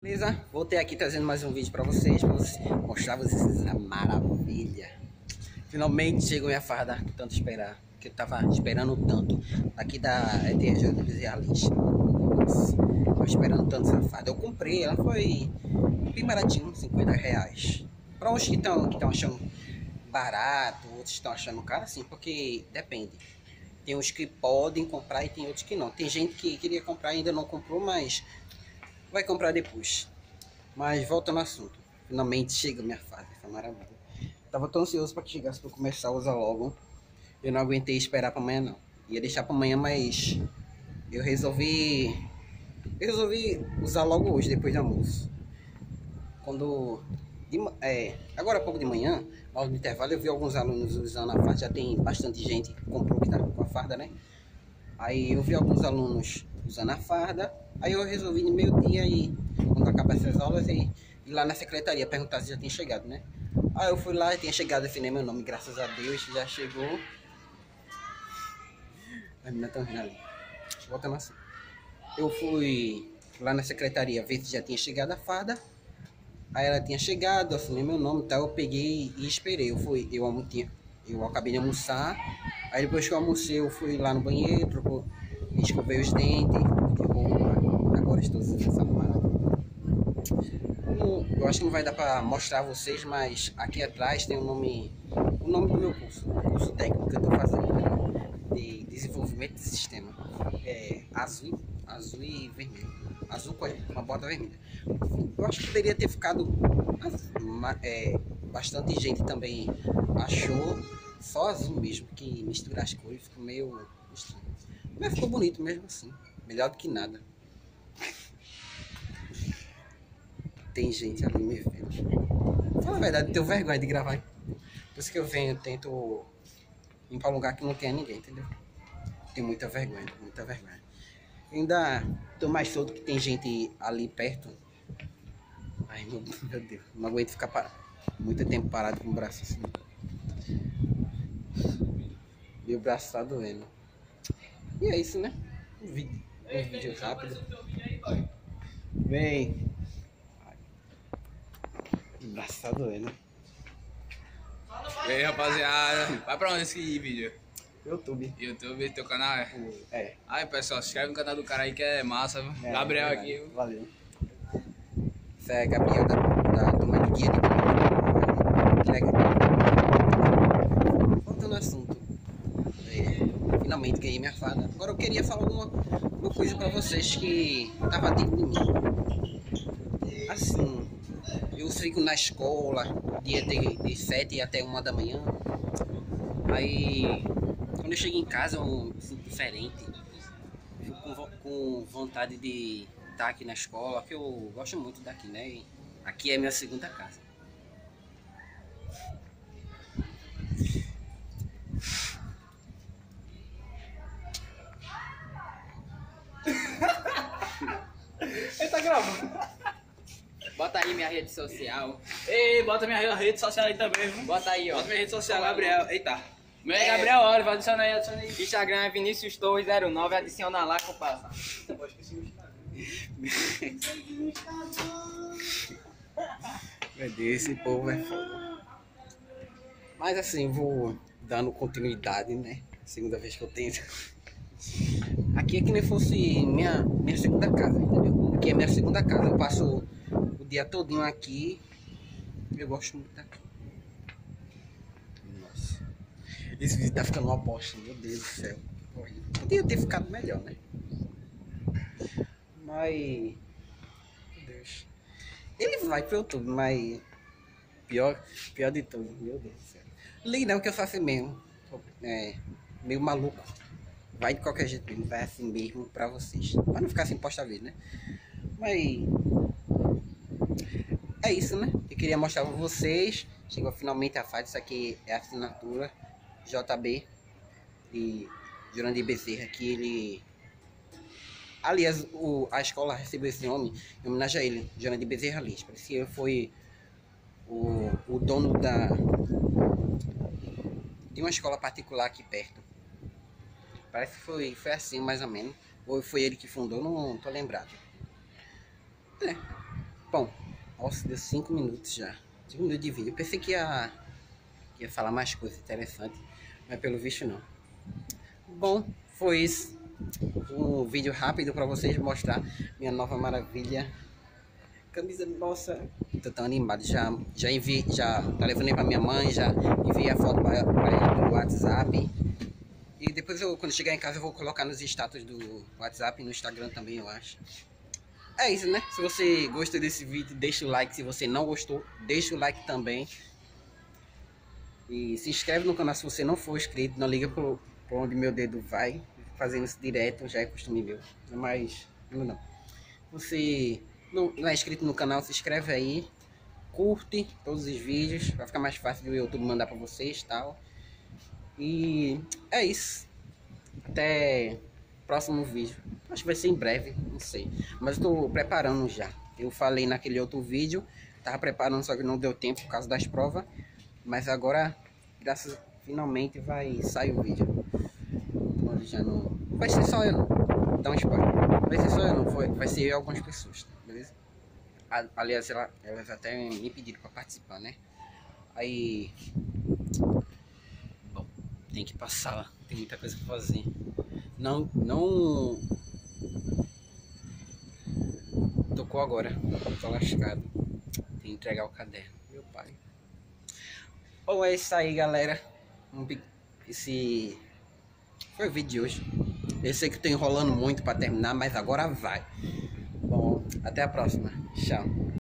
Beleza? Voltei aqui trazendo mais um vídeo pra vocês mostrar pra vocês a maravilha. Finalmente chegou minha farda, tanto esperar, que eu tava esperando tanto, aqui da ETJ de Bezerra Lins. Tava esperando tanto essa farda. Eu comprei, ela foi bem baratinho, R$50. Pra uns que estão achando barato, outros estão achando caro, assim, porque depende. Tem uns que podem comprar e tem outros que não. Tem gente que queria comprar e ainda não comprou, mas vai comprar depois. Mas voltando ao assunto, finalmente chega minha fase, essa maravilha. Tava tão ansioso para que chegasse para começar a usar logo. Eu não aguentei esperar para amanhã não. Ia deixar para amanhã, mas eu resolvi usar logo hoje, depois do almoço. Agora há pouco de manhã, na hora do intervalo, eu vi alguns alunos usando a farda. Já tem bastante gente que comprou que tá com a farda, né? Aí eu vi alguns alunos usando a farda. Aí eu resolvi no meio-dia e quando acabar essas aulas ir lá na secretaria perguntar se já tinha chegado, né? Aí eu fui lá e tinha chegado, afinei meu nome, graças a Deus, já chegou. As meninas estão rindo ali. Voltando assim. Eu fui lá na secretaria ver se já tinha chegado a farda. Aí ela tinha chegado, assinei meu nome e tal, eu peguei e esperei. Eu acabei de almoçar. Aí depois que eu almocei, eu fui lá no banheiro, escovei os dentes, de roupa. Agora estou usando essa maravilha. Eu acho que não vai dar para mostrar a vocês, mas aqui atrás tem o nome do meu curso, o curso técnico que eu estou fazendo, né, de desenvolvimento de sistema. É azul e vermelho. Azul com uma bota vermelha. Eu acho que poderia ter ficado bastante gente também achou só azul mesmo, que misturar as cores ficou meio estranho. Mas ficou bonito mesmo assim, melhor do que nada. Tem gente ali me vendo. Fala a verdade, eu tenho vergonha de gravar. Por isso que eu tento ir para um lugar que não tenha ninguém, entendeu? Tenho muita vergonha, muita vergonha. Ainda tô mais solto que tem gente ali perto. Ai, meu Deus, não aguento ficar muito tempo parado com o braço assim. Meu braço tá doendo. E é isso, né? Um vídeo rápido. Vem. O braço tá doendo. E aí, rapaziada, vai pra onde esse vídeo? YouTube. YouTube, teu canal é? É. Aí, pessoal, se inscreve no canal do cara aí que é massa. Gabriel aqui. Valeu. Isso é Gabriel da turma de guia de legal. Voltando ao assunto. Finalmente ganhei minha farda. Agora eu queria falar uma coisa pra vocês que tava dentro de mim. Assim, eu fico na escola, dia de 7 até 1 da manhã. Aí, quando eu chego em casa, eu me sinto diferente. Fico com vontade de estar aqui na escola, que eu gosto muito daqui, né? Aqui é minha segunda casa. Ele tá gravando. Bota aí minha rede social. Ei, bota minha rede social aí também, viu? Bota aí, ó. Bota minha rede social, Gabriel. Eita. Meu é Gabriel Oliver, adiciona aí, adiciona aí. Instagram é Vinicius Torres 09, adiciona lá que eu passo. Meu Deus, esse povo é foda. Mas assim, vou dando continuidade, né? Segunda vez que eu tento. Aqui é que nem fosse minha segunda casa, entendeu? Aqui é minha segunda casa. Eu passo o dia todinho aqui. Eu gosto muito daqui. Nossa. Esse vídeo tá ficando uma bosta, meu Deus do céu. Podia ter ficado melhor, né? Mas... Meu Deus. Ele vai pro YouTube, mas... Pior de tudo, meu Deus do céu. Liga não que eu faço mesmo. Meio maluco. Vai de qualquer jeito mesmo, vai assim mesmo pra vocês. Pra não ficar sem postar vídeo, né? Mas... é isso, né? Eu queria mostrar pra vocês. Chegou finalmente a fase. Isso aqui é a assinatura JB de Jurandir Bezerra, que ele... Aliás, a escola recebeu esse nome em homenagem a ele, Jurandir Bezerra Lins. Parece que ele foi o dono de uma escola particular aqui perto. Parece que foi assim, mais ou menos. Ou foi ele que fundou, não tô lembrado. Bom, nossa, deu 5 minutos já. 5 minutos de vídeo. Eu pensei que ia falar mais coisas interessantes, mas pelo visto não. Bom, foi isso. Um vídeo rápido para vocês mostrar minha nova maravilha. Camisa, nossa, tô tão animado. Já telefonei pra minha mãe, já enviei a foto para ela no WhatsApp. E depois quando chegar em casa eu vou colocar nos status do WhatsApp e no Instagram também, eu acho. É isso, né? Se você gostou desse vídeo, deixa o like. Se você não gostou, deixa o like também. E se inscreve no canal se você não for inscrito. Não liga por onde meu dedo vai. Fazendo isso direto, já é costume meu. Mas, não. Você não é inscrito no canal, se inscreve aí. Curte todos os vídeos. Vai ficar mais fácil do YouTube mandar pra vocês e tal. E é isso. Até o próximo vídeo. Acho que vai ser em breve, não sei. Mas eu tô preparando já. Eu falei naquele outro vídeo. Tava preparando, só que não deu tempo por causa das provas. Mas agora, finalmente vai sair o vídeo. Já não vai ser só eu não. Dá um spoiler. Vai ser só eu não, vai ser eu e algumas pessoas, beleza? Aliás, elas até me pediram pra participar, né? Aí... Bom, tem que passar lá. Tem muita coisa pra fazer. Não... Tocou agora. Tô lascado. Tem que entregar o caderno. Meu pai. Bom, é isso aí, galera. Esse... foi o vídeo de hoje. Eu sei que tô enrolando muito para terminar, mas agora vai. Bom, até a próxima. Tchau.